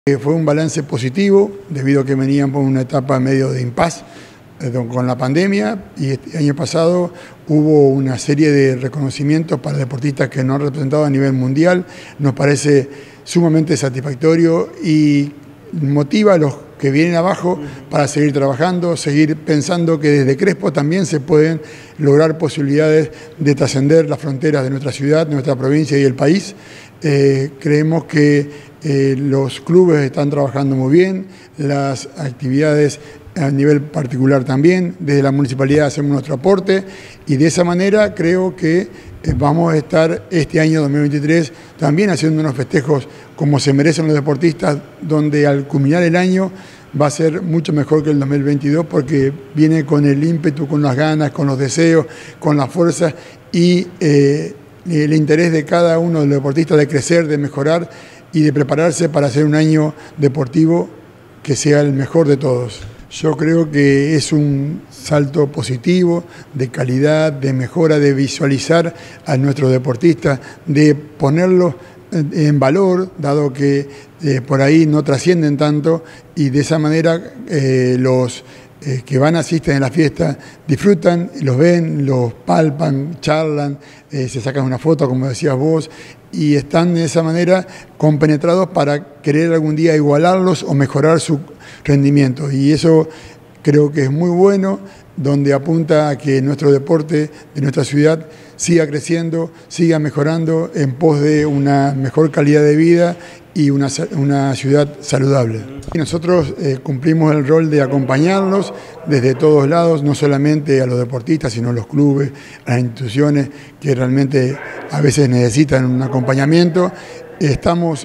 Fue un balance positivo debido a que venían por una etapa medio de impas con la pandemia, y este año pasado hubo una serie de reconocimientos para deportistas que nos han representado a nivel mundial. Nos parece sumamente satisfactorio y motiva a los que vienen abajo para seguir trabajando, seguir pensando que desde Crespo también se pueden lograr posibilidades de trascender las fronteras de nuestra ciudad, de nuestra provincia y el país. Creemos que los clubes están trabajando muy bien, las actividades a nivel particular también, desde la municipalidad hacemos nuestro aporte y de esa manera creo que vamos a estar este año 2023 también haciendo unos festejos como se merecen los deportistas, donde al culminar el año va a ser mucho mejor que el 2022 porque viene con el ímpetu, con las ganas, con los deseos, con la fuerza y el interés de cada uno de los deportistas de crecer, de mejorar y de prepararse para hacer un año deportivo que sea el mejor de todos. Yo creo que es un salto positivo, de calidad, de mejora, de visualizar a nuestros deportistas, de ponerlos en valor, dado que por ahí no trascienden tanto, y de esa manera los que asisten a la fiesta disfrutan, los ven, los palpan, charlan, se sacan una foto, como decías vos, y están de esa manera compenetrados para querer algún día igualarlos o mejorar su rendimiento. Y eso creo que es muy bueno, donde apunta a que nuestro deporte de nuestra ciudad siga creciendo, siga mejorando en pos de una mejor calidad de vida y una ciudad saludable. Y nosotros cumplimos el rol de acompañarlos desde todos lados, no solamente a los deportistas, sino a los clubes, a las instituciones que realmente a veces necesitan un acompañamiento. Estamos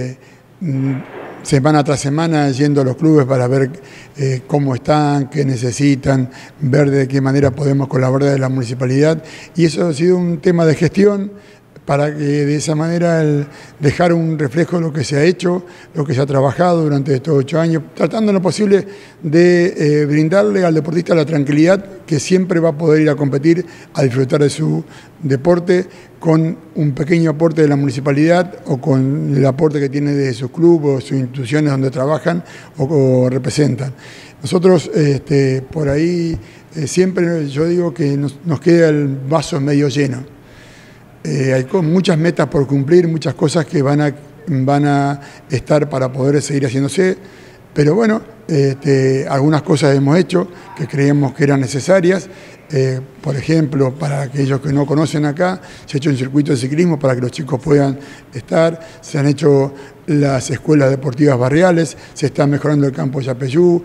semana tras semana yendo a los clubes para ver cómo están, qué necesitan, ver de qué manera podemos colaborar de la municipalidad, y eso ha sido un tema de gestión para que de esa manera dejar un reflejo de lo que se ha hecho, lo que se ha trabajado durante estos 8 años, tratando en lo posible de brindarle al deportista la tranquilidad que siempre va a poder ir a competir, a disfrutar de su deporte con un pequeño aporte de la municipalidad o con el aporte que tiene de sus clubes o sus instituciones donde trabajan o representan. Nosotros por ahí siempre yo digo que nos queda el vaso medio lleno. Hay muchas metas por cumplir, muchas cosas que van a estar para poder seguir haciéndose, pero bueno, algunas cosas hemos hecho que creíamos que eran necesarias. Por ejemplo, para aquellos que no conocen acá, se ha hecho un circuito de ciclismo para que los chicos puedan estar, se han hecho las escuelas deportivas barriales, se está mejorando el campo de Yapeyú,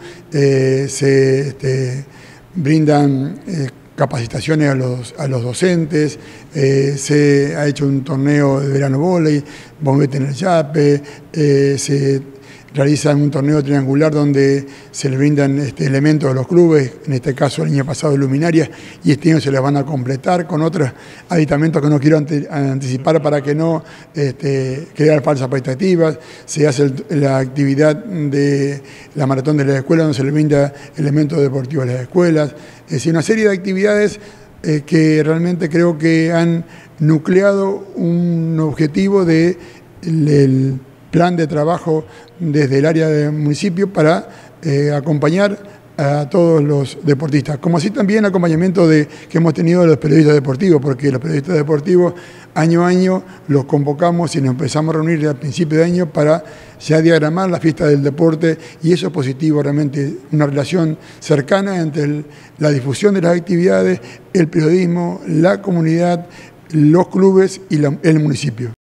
se brindan capacitaciones a los docentes, se ha hecho un torneo de verano vóley, bombete en el Yape, se realiza un torneo triangular donde se le brindan elementos a los clubes, en este caso el año pasado luminarias, y este año se les van a completar con otros aditamentos que no quiero anticipar para que no crear falsas expectativas. Se hace la actividad de la maratón de las escuelas donde se le brinda elementos deportivos a las escuelas. Es decir, una serie de actividades que realmente creo que han nucleado un objetivo del plan de trabajo desde el área del municipio para acompañar a todos los deportistas, como así también acompañamiento que hemos tenido de los periodistas deportivos, porque los periodistas deportivos año a año los convocamos y nos empezamos a reunir al principio de año para ya diagramar la fiesta del deporte, y eso es positivo, realmente una relación cercana entre la difusión de las actividades, el periodismo, la comunidad, los clubes y el municipio.